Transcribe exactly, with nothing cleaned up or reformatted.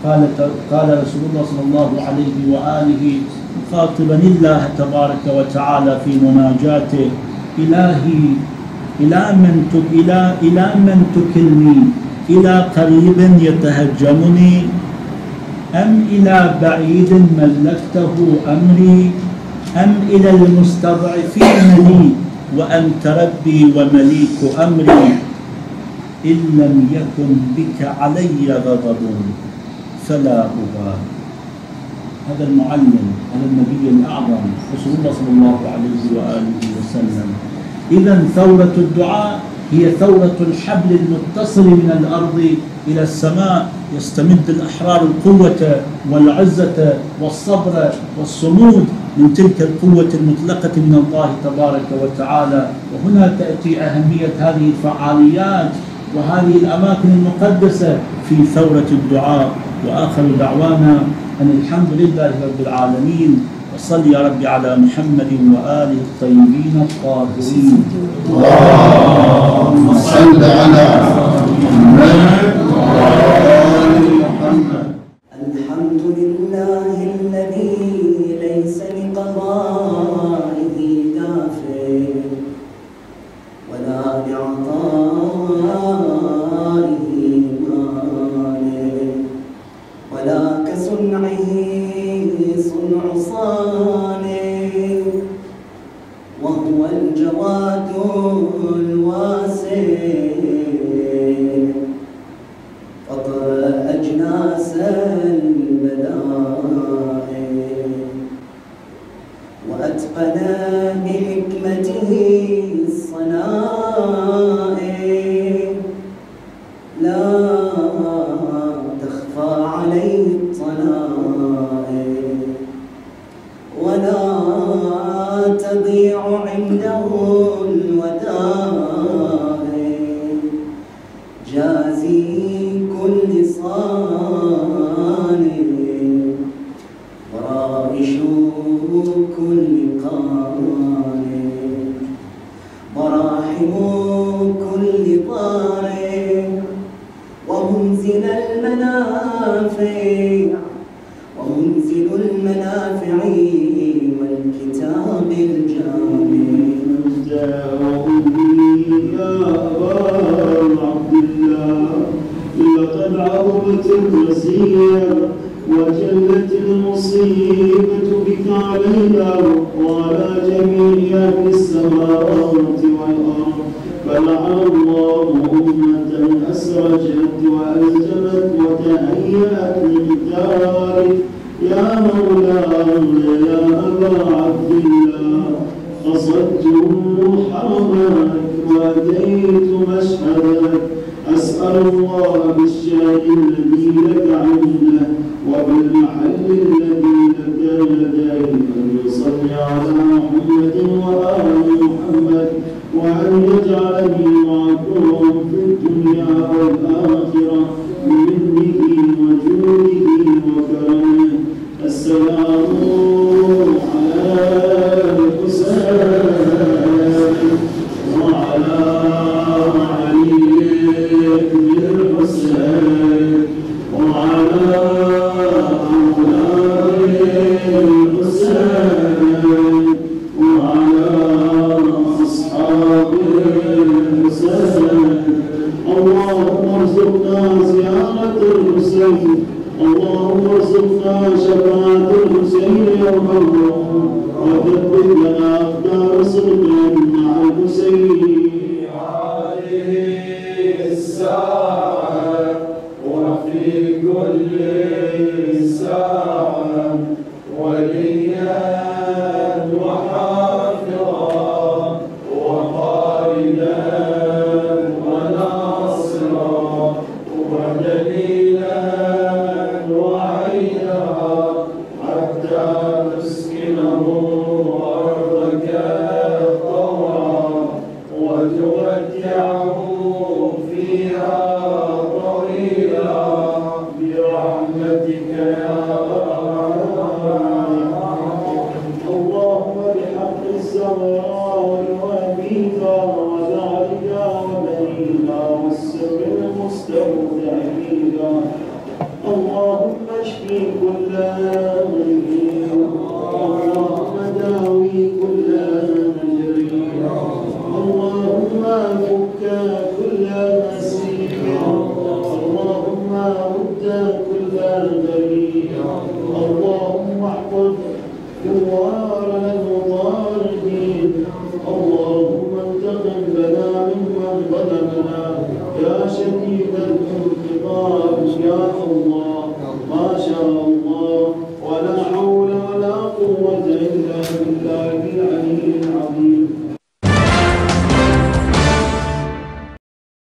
قال قال رسول الله صلى الله عليه وآله خاطبا الله تبارك وتعالى في مناجاته: إلهي إلى من إلى إلى من تكلني؟ إلى قريب يتهجمني أم إلى بعيد ملكته أمري أم إلى المستضعفين لي وأنت ربي ومليك أمري؟ إن لم يكن بك علي غضب فلا أبالي. هذا المعلم، هذا النبي الأعظم رسول الله صلى الله عليه وآله وسلم. إذن ثورة الدعاء هي ثورة الحبل المتصل من الأرض إلى السماء، يستمد الأحرار القوة والعزة والصبر والصمود من تلك القوة المطلقة من الله تبارك وتعالى. وهنا تأتي أهمية هذه الفعاليات وهذه الأماكن المقدسة في ثورة الدعاء. وآخر دعوانا أن الحمد لله رب العالمين، وصل يا رب على محمد وآله الطيبين الطاهرين. اللهم صل على محمد وآل محمد. الحمد لله الذي ليس لقضائه دافع ولا لعطائه مانع، ولا كصنعه صنع صانع، وهو الجواد الواسع فطر أجناس البدائع، وأتقن بحكمته الصنائع، لا تخفى عليه الطلائع ولا تضيع عنده الودائع. جازي كل صانع ورائش كل قانع، وراحم كل ضارع، ومنزل المنافع ومنزل المنافع والكتاب الجامع. يا أبا عبد الله، لقد عظمت الرزية وجلت المصيبة بك علينا وعلى جميع أهل السماوات والأرض، فلعن الله أمة أسرجت وألجمت وتهيأت لقتالك يا مولانا يا أبا عبد الله. قصدت حرمك وأتيت مشهدك، أسأل الله بالشاء الذي لك عنده وبالمحل الذي لك لديه أن يصلي على محمد وآل محمد، وأن يجعلني معكم في الدنيا والآخرة بمنه وجوده وكرمه. السلام على الحسين وعلى علي بن الحسين وعلى أولاد الحسين وعلى أصحاب الحسين. اللهم ارزقنا زيارة الحسين، اللهم ارزقنا شفاعة الحسين يوم القيامة، وثبت لنا أقدار صدق مع الحسين. هذه الساعة وفي كل ساعة وليا وحافظا وقائدا وناصرا ودليلا وعينا، حتى تسكنه أرضك طوعا وتمتعه فيها طويلا برحمتك يا اشفي كل مريض اللهم داوي كل مجري اللهم فك كل مسير اللهم رد كل غريب اللهم احفظ ثوارنا المضاربين اللهم انتقم لنا ممن ظلمنا يا شديد الانتقام يا الله ما شاء الله